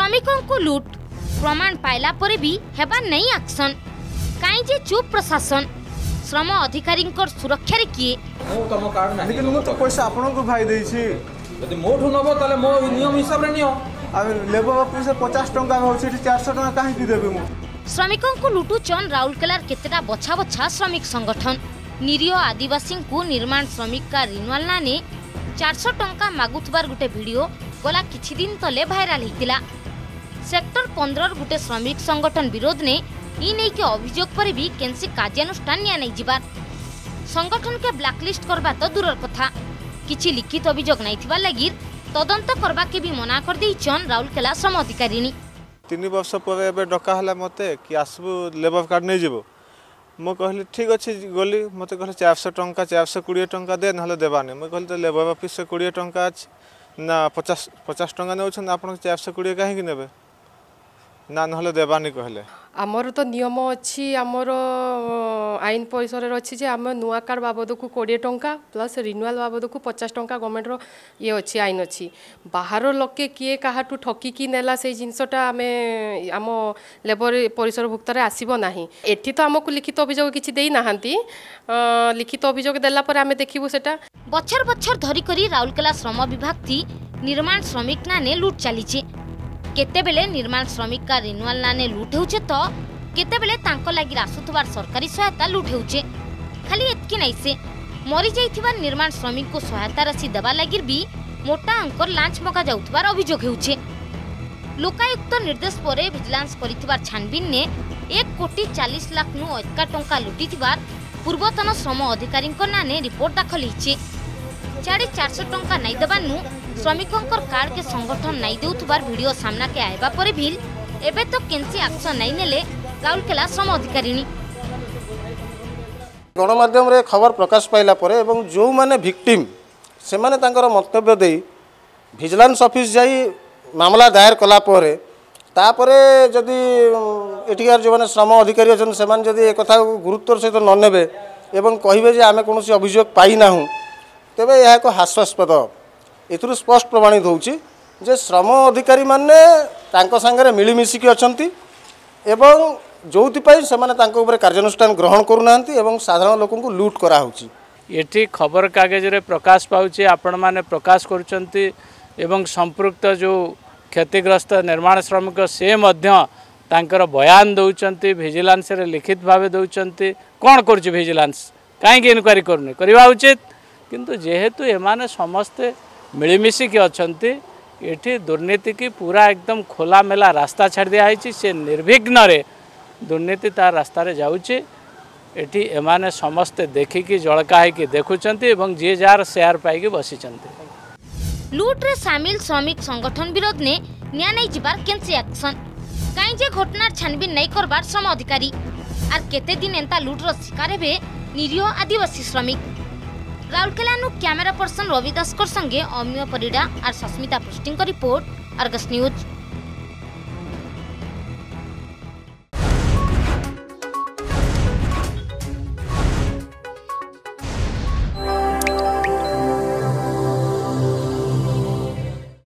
श्रमिकों को लूट प्रमाण पाइला परे भी हेबा नहीं एक्शन काई जे चुप प्रशासन श्रम अधिकारी सुरक्षा रे किए मो तम कार्ड नाही लेकिन मु तो पैसा आपन को भाई देई छी यदि मोठु नबो तले मो नियम हिसाब रे नियो आ लेबर ऑफिस 50 टंका होछि 400 टंका काहे की देबे मु श्रमिकों को लुटुचन राउरकेलार केतेटा बछा बछा श्रमिक संगठन निरीह आदिवासी को निर्माण श्रमिक का रिन्युअल नाने 400 टंका मागुथबार गुटे वीडियो गला किछि दिन तले वायरल हितिला। सेक्टर 15 गुटे श्रमिक संगठन विरोध ने ई नै के अभियोग पर भी केनसी कार्यानुष्ठान निया नै जिबार संगठन के ब्लैकलिस्ट करबा तो दूरर कथा किछि लिखित अभियोग नै थिबा लागि तदंत करबा के भी मना कर दैछन राउरकेला श्रम अधिकारी। 3 वर्ष पर एबे डका हला मते कि आसबु लेबर कार्ड नै जेबो मो कहली ठीक अछि गली मते कहले 400 टंका 420 टंका दे नहले देबानी मो कहली लेबर ऑफिस से 20 टंका ना 50 टंका नेउछन आपन 420 काहे कि नेबे ना नहले देबानी कहले आमर तो नियम अच्छी आमर आईन परिसर अच्छी जे आम नुआ कार्ड बाबद को 20 टंका प्लस रिन्युअल बाबद को 50 टंका गवर्नमेंट रो ये अच्छी आईन अच्छी बाहर लोके किए काहाटू ठकिकी नेला से जिनसटा आम आम लेबर परिसर भुक्तर आसब ना एठी तो आमको लिखित अभियोग किसी देई नाहांती लिखित अभियोग देला पर आम देखिबु सेटा बछर बछर धरी करी राउरकेला श्रम विभाग थी निर्माण श्रमिक नाने लूट चली केतेबेले निर्माण श्रमिक का रिन्युअल नाने लूट होउछे तो केतेबेले तांको लागि आसुथबार सरकारी सहायता लूट होउछे खाली एतकी नै से मरि जाइथिबा निर्माण श्रमिक को सहायता राशि देबा लागि भी मोटा अंकर लांच मका जाउथबार अभियोग होउछे। लोकायुक्त निर्देश परे विजिलेंस करिथिबार छानबिन ने 1 कोटी 40 लाख नु अधिक टंका लुटिथिबार पूर्वतन श्रम अधिकारी नाने रिपोर्ट दाखल हिचे 450 टंका नहीं देवानु श्रमिकों कार्ड के संगठन नहीं देउथबार वीडियो सामना के आइबा परे भी एबे तो केनसी एक्शन नहीं नेले राउरकेला श्रम अधिकारी। गणमाध्यम रे खबर प्रकाश पाइला परे एवं जो माने विक्टिम से माने तांकर मंतव्य देई विजिलेंस ऑफिस जाई मामला दायर कला परे तापरे जदि एटिकार जो माने श्रम अधिकारी अछन से माने जदि ए कथा गुरुत्वर सहित न नेबे एवं कहिबे जे आमे कोनोसी अभियोग पाई नाहु तेबे यह एक हास्यास्पद एथुरु स्पष्ट प्रमाणित होउची जे श्रम अधिकारी माने तांको संगे मिलीमिशिकी अछंती एवं जोथि पई से माने तांको ऊपर कार्यानुष्ठान ग्रहण करूनांती एवं साधारण लोकन को लूट करा होउची एठी खबर कागज रे प्रकाश पाउची आपण माने प्रकाश करूचंती एवं संपृक्त जो क्षतिग्रस्त निर्माण श्रमिक से मध्य तांकर बयान दउचंती विजिलेंस रे लिखित भावे दउचंती कोन करची विजिलेंस काहे के इनक्वारी करने करबा उचित किंतु जेहेतु एमाने समस्ते मिलीमिशिकी अछंती एठी दुर्नीति की पूरा एकदम खोला मेला रास्ता छाड़ दिया है से निर्विघ्न रे दुर्नीति तार रास्ता रे जाउची एठी एमाने समस्ते देखिकी जळका है कि देखुचंती एवं जे जार शेयर पाइकी बसिचंती। लूट रे शामिल श्रमिक संगठन विरोध ने न्या नै जिबार केनसी एक्शन काई जे घटनार छानबीन नै करबार श्रम अधिकारी आर केते दिन एंता लूट रो शिकार हेबे निरीह आदिवासी श्रमिक। राउरकेला कैमरा पर्सन रवि दास संगे अमिय परिडा और सस्मिता पृष्टि रिपोर्ट अर्गस न्यूज।